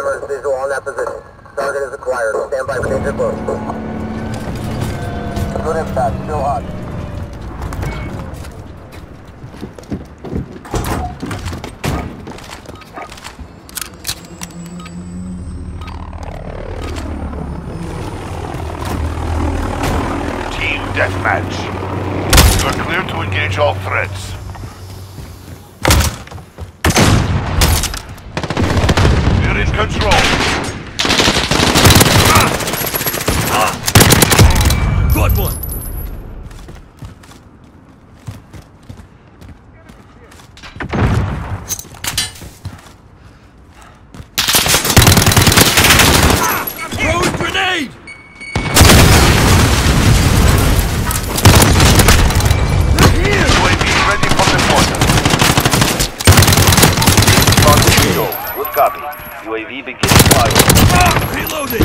Jammers visual on that position. Target is acquired. Stand by for danger close. Good impact. Still hot. Team deathmatch. You are clear to engage all threats. You're in control. Good one! Throwing grenade! UAV ready for deployment. Good copy. UAV beginning flyover. Reloading!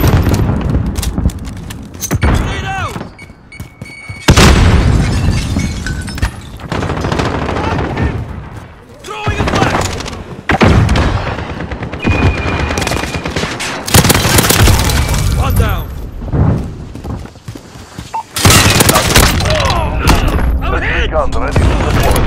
Grenade out! Throwing a flash! One down! I'm hit! Gun ready to deploy.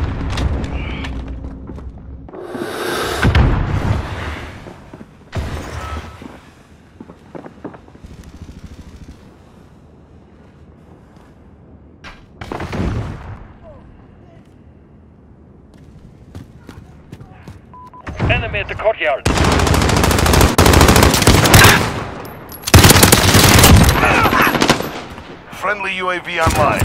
Enemy at the courtyard. Friendly UAV online.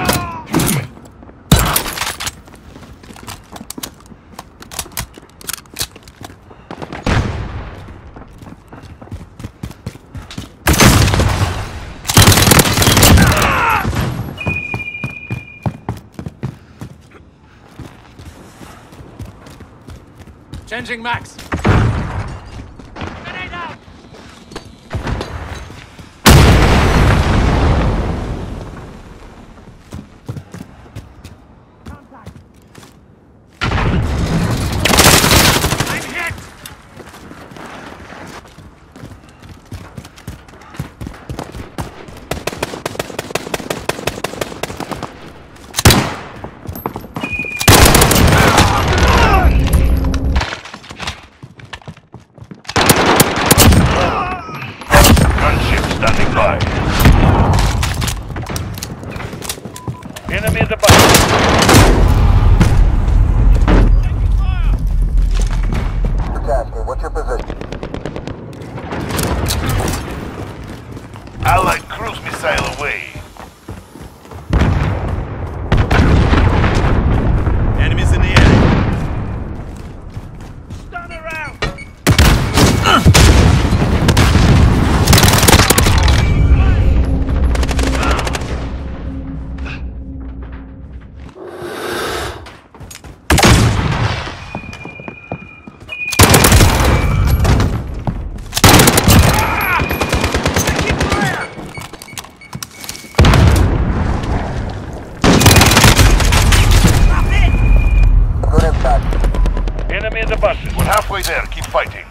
Changing max. Grenade out! Contact. I'm hit! Gunship standing by. Enemy at the bus. Tasker, what's your position? Allied cruise missile away. Enemies in the air. Stand around! Good impact. Enemy at the bus. We're halfway there. Keep fighting.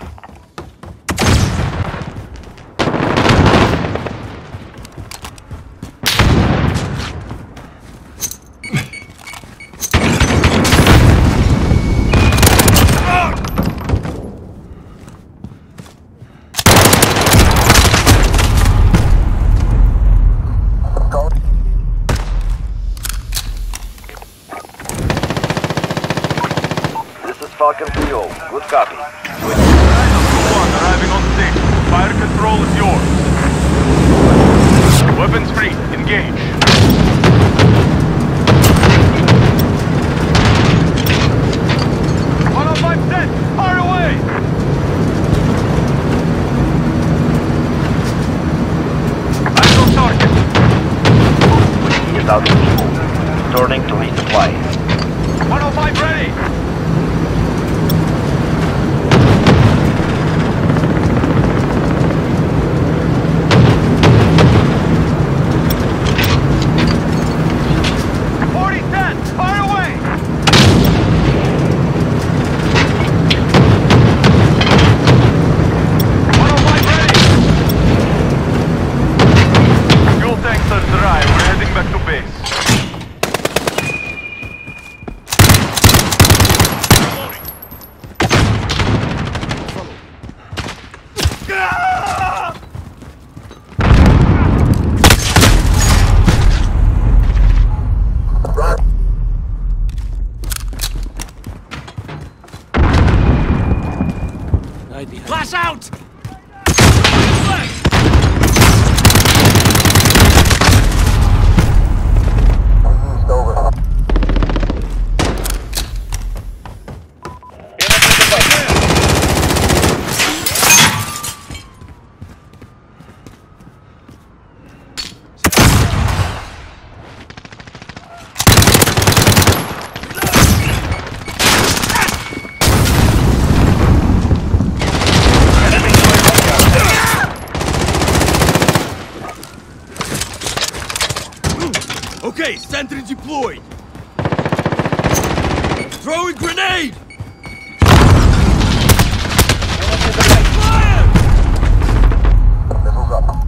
Go. This is Falcon 3-0. Good copy. One arriving on scene. Fire control is yours. Weapons free. Engage. 105 cents. Fire away. Actual target. Is out of fuel. Turning to resupply. 105 ready. Right behind. Flash out! East over. Okay, sentry deployed. Throwing grenade! Fire! Missiles up.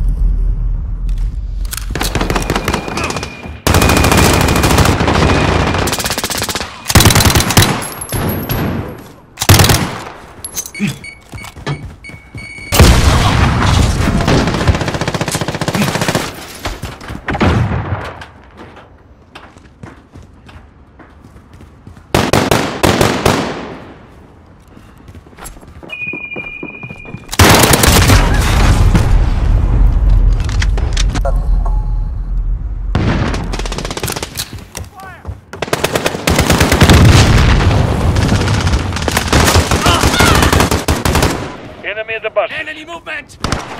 Enemy at the bus. Enemy movement!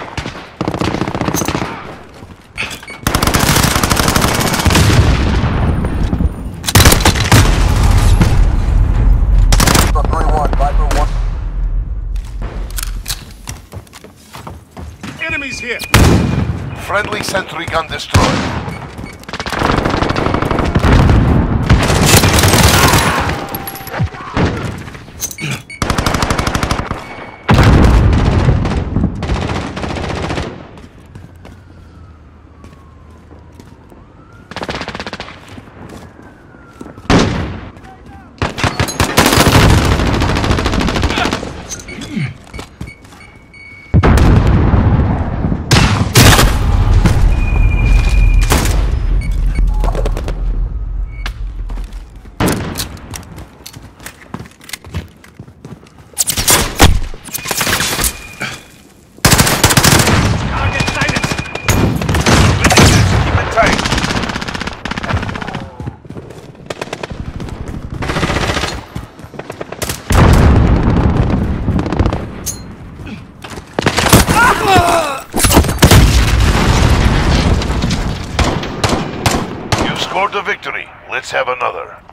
So 3-1, Viper 1. Enemies here! Friendly sentry gun destroyed. Target sighted! Keep it tight. You've scored a victory. Let's have another.